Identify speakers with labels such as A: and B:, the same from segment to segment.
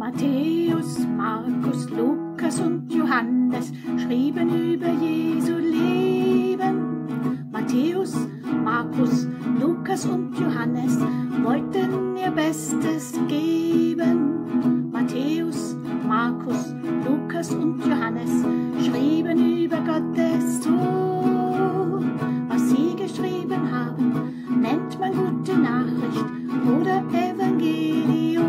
A: Matthäus, Markus, Lukas und Johannes schrieben über Jesu Leben. Matthäus, Markus, Lukas und Johannes wollten ihr Bestes geben. Matthäus, Markus, Lukas und Johannes schrieben über Gottes Sohn. Was sie geschrieben haben, nennt man gute Nachricht oder Evangelium.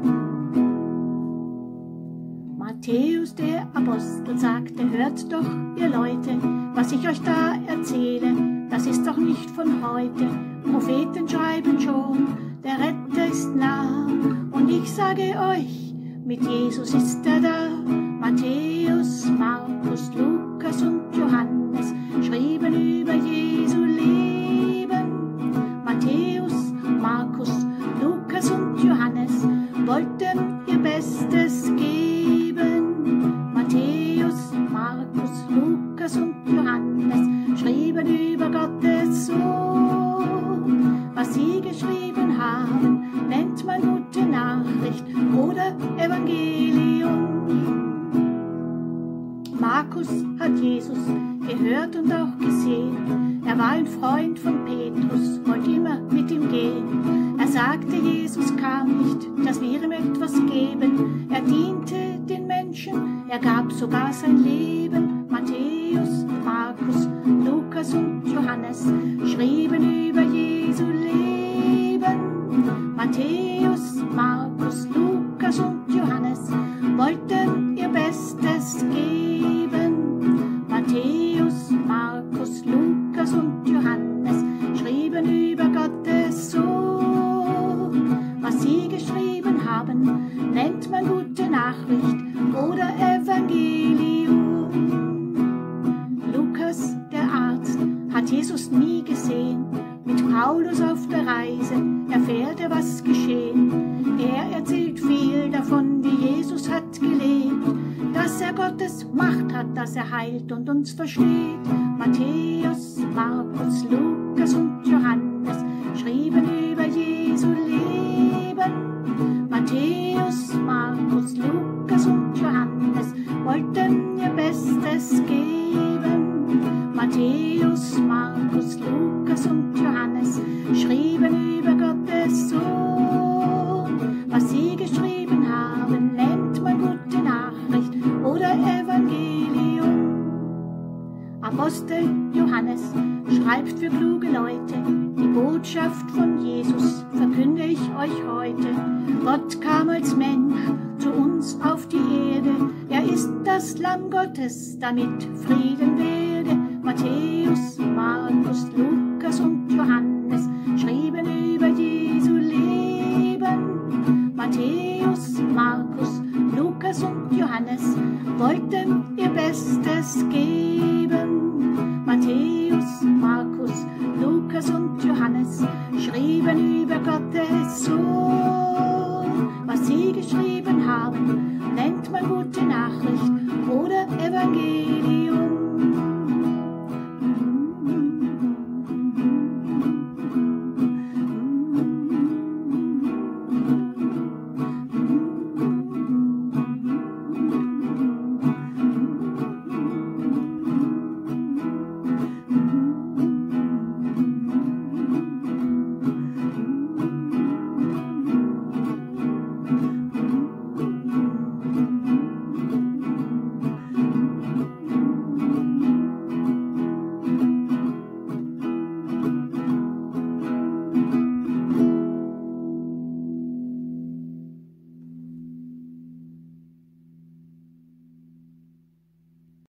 A: Matthäus, der Apostel, sagte: Hört doch, ihr Leute, was ich euch da erzähle, das ist doch nicht von heute. Propheten schreiben schon, der Retter ist nah. Und ich sage euch, mit Jesus ist er da. Matthäus, Markus, Lukas und Johannes schrieben über Jesu Leben. Matthäus, Markus, Lukas und Johannes wollten ihr Bestes geben. Matthäus, Markus, Lukas und Johannes schrieben über Gottes Sohn. Was sie geschrieben haben, nennt man gute Nachricht oder Evangelium. Markus hat Jesus gehört und auch gesehen. Er war ein Freund von Petrus, wollte immer mit ihm gehen. Er sagte, Jesus kam nicht, dass wir ihm etwas geben. Er diente den Menschen, er gab sogar sein Leben. Matthäus, Markus, Lukas und Johannes schrieben über Jesu Leben. Matthäus, Markus, Lukas und Johannes wollten ihr Bestes geben. Matthäus, Markus, Lukas und Johannes schrieben über Gottes Sohn. Was sie geschrieben haben, nennt man gute Nachricht oder Evangelium. Lukas, der Arzt, hat Jesus nie gesehen. Mit Paulus auf der Reise erfährt er, was geschehen. Er erzählt viel davon, wie Jesus hat gelebt, dass er Gottes Macht hat, dass er heilt und uns versteht. Matthäus, Markus, Lukas und Johannes schrieben über Jesu Leben. Matthäus, Markus, Lukas und Johannes wollten ihr Bestes geben. Matthäus, Markus, Lukas und Johannes schrieben über Gottes Sohn. Was sie geschrieben haben, nennt man gute Nachricht oder Evangelium. Apostel Johannes schreibt für kluge Leute: Die Botschaft von Jesus verkünde ich euch heute. Gott kam als Mensch zu uns auf die Erde. Er ist das Lamm Gottes, damit Frieden werde. Matthäus, Markus, Lukas und Johannes schrieben über Jesu Leben. Matthäus, Markus, Lukas und Johannes wollten ihr Bestes geben. Matthäus, Markus, Lukas und Johannes schrieben über Gottes Sohn.